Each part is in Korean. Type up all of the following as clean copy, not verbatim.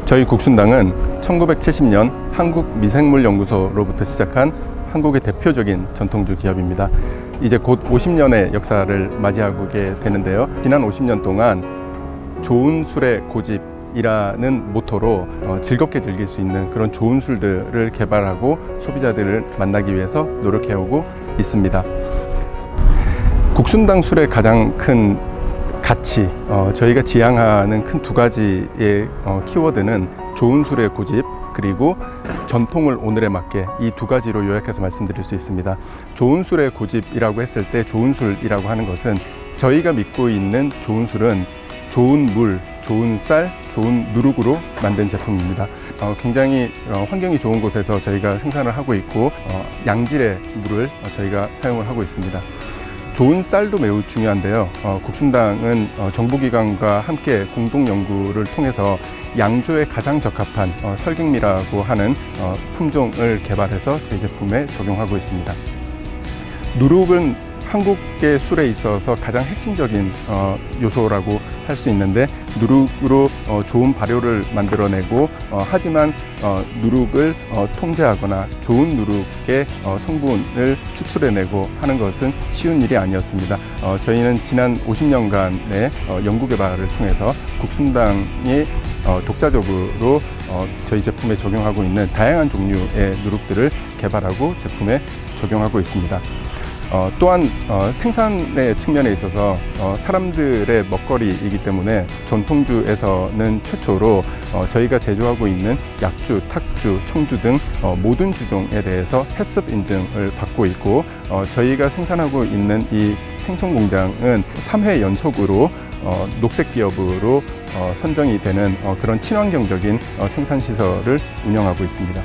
저희 국순당은 1970년 한국미생물연구소로부터 시작한 한국의 대표적인 전통주 기업입니다. 이제 곧 50년의 역사를 맞이하게 되는데요. 지난 50년 동안 좋은 술의 고집이라는 모토로 즐겁게 즐길 수 있는 그런 좋은 술들을 개발하고 소비자들을 만나기 위해서 노력해오고 있습니다. 국순당 술의 가장 큰 가치, 저희가 지향하는 큰 두 가지의 키워드는 좋은 술의 고집, 그리고 전통을 오늘에 맞게, 이 두 가지로 요약해서 말씀드릴 수 있습니다. 좋은 술의 고집이라고 했을 때 좋은 술이라고 하는 것은, 저희가 믿고 있는 좋은 술은 좋은 물, 좋은 쌀, 좋은 누룩으로 만든 제품입니다. 굉장히 환경이 좋은 곳에서 저희가 생산을 하고 있고, 양질의 물을 저희가 사용을 하고 있습니다. 좋은 쌀도 매우 중요한데요. 국순당은 정부기관과 함께 공동 연구를 통해서 양조에 가장 적합한 설경미라고 하는 품종을 개발해서 저희 제품에 적용하고 있습니다. 누룩은 한국의 술에 있어서 가장 핵심적인 요소라고 할 수 있는데, 누룩으로 좋은 발효를 만들어내고, 하지만 누룩을 통제하거나 좋은 누룩의 성분을 추출해내고 하는 것은 쉬운 일이 아니었습니다. 저희는 지난 50년간의 연구개발을 통해서 국순당이 독자적으로 저희 제품에 적용하고 있는 다양한 종류의 누룩들을 개발하고 제품에 적용하고 있습니다. 또한 생산의 측면에 있어서 사람들의 먹거리이기 때문에 전통주에서는 최초로 저희가 제조하고 있는 약주, 탁주, 청주 등 모든 주종에 대해서 해썹 인증을 받고 있고, 저희가 생산하고 있는 이 팽송공장은 3회 연속으로 녹색기업으로 선정이 되는 그런 친환경적인 생산시설을 운영하고 있습니다.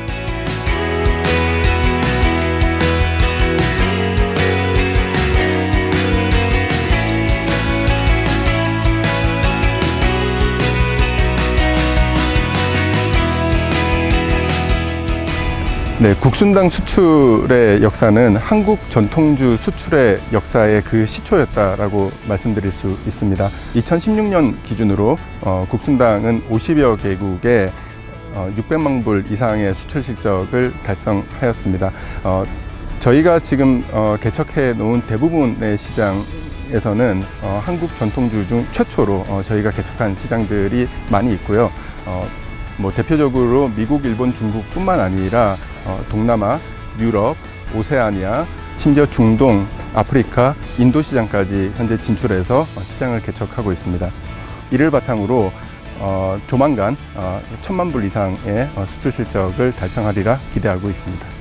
네, 국순당 수출의 역사는 한국 전통주 수출의 역사의 그 시초였다라고 말씀드릴 수 있습니다. 2016년 기준으로 국순당은 50여 개국에 600만 불 이상의 수출 실적을 달성하였습니다. 저희가 지금 개척해 놓은 대부분의 시장에서는 한국 전통주 중 최초로 저희가 개척한 시장들이 많이 있고요. 대표적으로 미국, 일본, 중국뿐만 아니라 동남아, 유럽, 오세아니아, 심지어 중동, 아프리카, 인도 시장까지 현재 진출해서 시장을 개척하고 있습니다. 이를 바탕으로 조만간 1000만 불 이상의 수출 실적을 달성하리라 기대하고 있습니다.